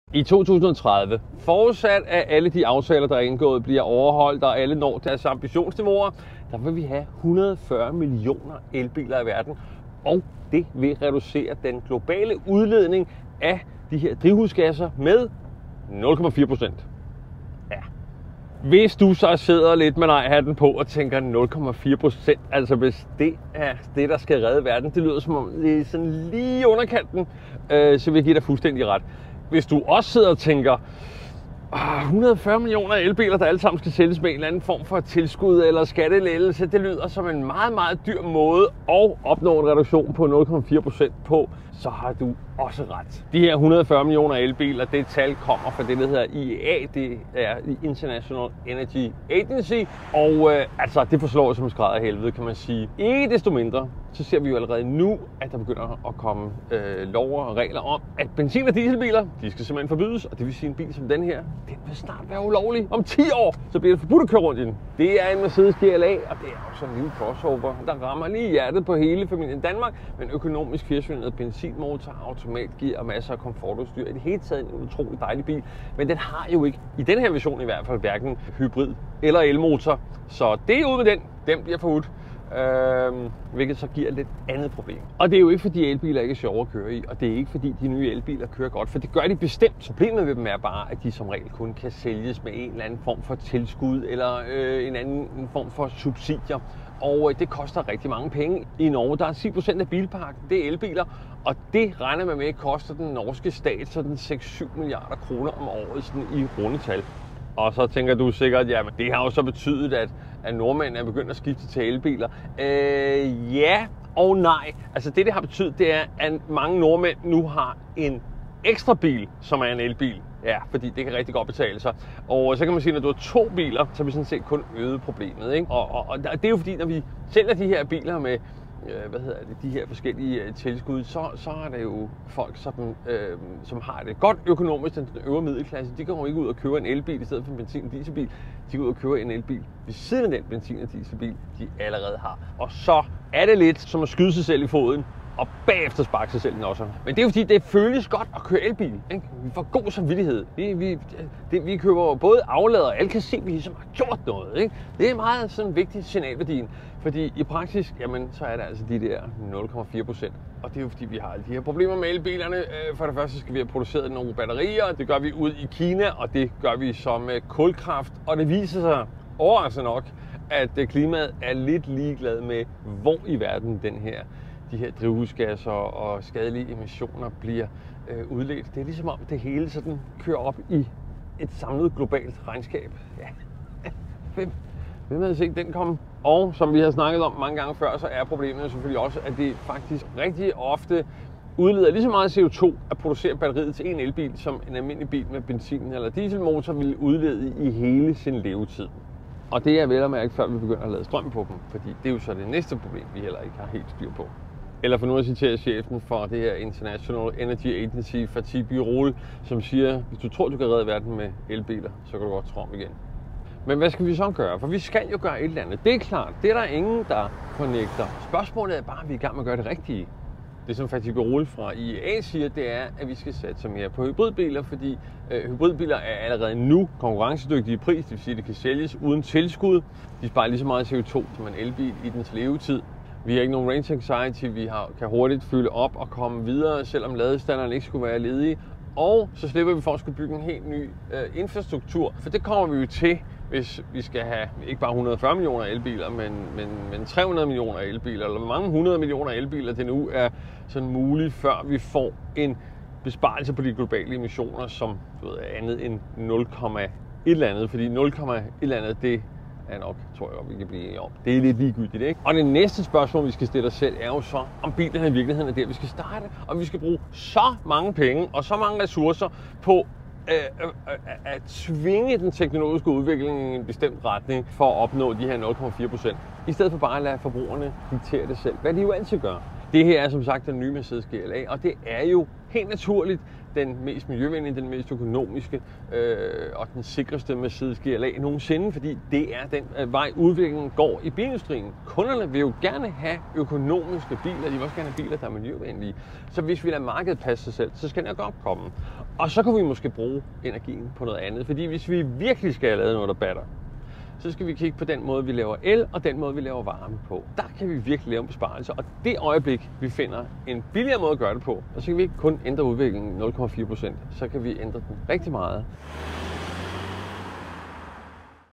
I 2030, forudsat at alle de aftaler, der er indgået, bliver overholdt, og alle når deres ambitionsniveauer, der vil vi have 140 millioner elbiler i verden, og det vil reducere den globale udledning af de her drivhusgasser med 0,4%. Ja. Hvis du så sidder lidt med nej-hatten på og tænker 0,4%, altså hvis det er det, der skal redde verden, det lyder som om det er sådan lige underkanten, så vil jeg give dig fuldstændig ret. Hvis du også sidder og tænker, 140 millioner elbiler, der alle sammen skal sælges med en eller anden form for tilskud eller skattelettelse, det lyder som en meget, meget dyr måde at opnå en reduktion på 0,4% på, så har du også ret. De her 140 millioner elbiler, det tal kommer fra det, der hedder IEA, det er International Energy Agency, og altså det forslår som en skræd af helvede, kan man sige. Ikke desto mindre, så ser vi jo allerede nu, at der begynder at komme lov og regler om, at benzin- og dieselbiler, de skal simpelthen forbydes, og det vil sige en bil som den her, den vil snart være ulovlig. Om 10 år, så bliver det forbudt at køre rundt i den. Det er en Mercedes GLA, og det er også en lille crossover, der rammer lige hjertet på hele familien Danmark, men økonomisk 4-cylindret benzinmotor, automatgear og masser af komfortudstyr. I det hele taget en utrolig dejlig bil, men den har jo ikke, i den her version i hvert fald, hverken hybrid eller elmotor, så det er ud med den. Den bliver forbudt. Hvilket så giver et lidt andet problem. Og det er jo ikke fordi elbiler ikke er sjove at køre i, og det er ikke fordi de nye elbiler kører godt, for det gør de bestemt. Problemet ved dem er bare, at de som regel kun kan sælges med en eller anden form for tilskud eller en anden form for subsidier. Og det koster rigtig mange penge. I Norge der er 10% af bilparken, det er elbiler, og det regner man med koster den norske stat sådan 6-7 milliarder kroner om året sådan i rundetal. Og så tænker du sikkert, jamen det har jo så betydet, at nordmænd er begyndt at skifte til elbiler. Ja og nej. Altså det har betydet, det er, at mange nordmænd nu har en ekstra bil, som er en elbil. Ja, fordi det kan rigtig godt betale sig. Og så kan man sige, at når du har 2 biler, så har vi sådan set kun øget problemet, ikke? Og det er jo fordi, når vi sælger de her biler med de her forskellige tilskud, så er der jo folk, som har det godt økonomisk, den øvre middelklasse. De går ikke ud og køber en elbil i stedet for en benzin- og dieselbil. De går ud og køber en elbil ved siden af den benzin- og dieselbil, de allerede har. Og så er det lidt som at skyde sig selv i foden, og bagefter sparke sig selv i nosserne. Men det er jo fordi, det føles godt at køre elbil, ikke? Vi får god samvittighed. Vi køber både aflader, og alle kan se, at vi ligesom har gjort noget, ikke? Det er meget sådan vigtigt signalværdien. Fordi i praksis, jamen, så er det altså de der 0,4%. Og det er jo fordi, vi har alle de her problemer med elbilerne. For det første skal vi have produceret nogle batterier, det gør vi ud i Kina, og det gør vi som med kulkraft. Og det viser sig overraskende nok, at klimaet er lidt ligeglad med, hvor i verden de her drivhusgasser og skadelige emissioner bliver udledt. Det er ligesom om det hele sådan kører op i et samlet globalt regnskab. Ja. Hvem havde set den komme? Og som vi har snakket om mange gange før, så er problemet selvfølgelig også, at det faktisk rigtig ofte udleder lige så meget CO2 at producere batteriet til en elbil, som en almindelig bil med benzin- eller dieselmotor vil udlede i hele sin levetid. Og det er vel at mærke, før vi begynder at lade strøm på dem, fordi det er jo så det næste problem, vi heller ikke har helt styr på. Eller for nu at citere chefen for det her International Energy Agency, Fatih Birol, som siger, hvis du tror, du kan redde verden med elbiler, så kan du godt tro om igen. Men hvad skal vi så gøre? For vi skal jo gøre et eller andet. Det er klart, det er der ingen, der fornægter. Spørgsmålet er bare, at vi er i gang med at gøre det rigtige. Det som Fatih Birol fra IEA siger, det er, at vi skal satse mere på hybridbiler, fordi hybridbiler er allerede nu konkurrencedygtige i pris, det vil sige, at de kan sælges uden tilskud. De sparer lige så meget CO2 som en elbil i dens levetid. Vi har ikke nogen range anxiety, vi kan hurtigt fylde op og komme videre, selvom ladestanderne ikke skulle være ledige. Og så slipper vi for at skulle bygge en helt ny infrastruktur, for det kommer vi jo til, hvis vi skal have ikke bare 140 millioner elbiler, men 300 millioner elbiler, eller hvor mange 100 millioner elbiler det nu er sådan muligt, før vi får en besparelse på de globale emissioner, som er andet end 0,1 eller andet, fordi 0,1 eller andet, det er nok, tror jeg, vi kan blive enige om. Det er lidt ligegyldigt, ikke? Og det næste spørgsmål, vi skal stille os selv, er jo så, om bilerne i virkeligheden er der, vi skal starte, og vi skal bruge så mange penge og så mange ressourcer på at tvinge den teknologiske udvikling i en bestemt retning for at opnå de her 0,4%, i stedet for bare at lade forbrugerne diktere det selv, hvad de jo altid gør. Det her er som sagt den nye Mercedes GLA, og det er jo helt naturligt den mest miljøvenlige, den mest økonomiske og den sikreste Mercedes GLA nogensinde, fordi det er den vej udviklingen går i bilindustrien. Kunderne vil jo gerne have økonomiske biler, de vil også gerne have biler, der er miljøvenlige. Så hvis vi lader markedet passe sig selv, så skal det nok komme. Og så kan vi måske bruge energien på noget andet, fordi hvis vi virkelig skal have lavet noget, der batter, så skal vi kigge på den måde, vi laver el, og den måde, vi laver varme på. Der kan vi virkelig lave en besparelse, og det øjeblik, vi finder en billigere måde at gøre det på, så kan vi ikke kun ændre udviklingen 0,4%, så kan vi ændre den rigtig meget.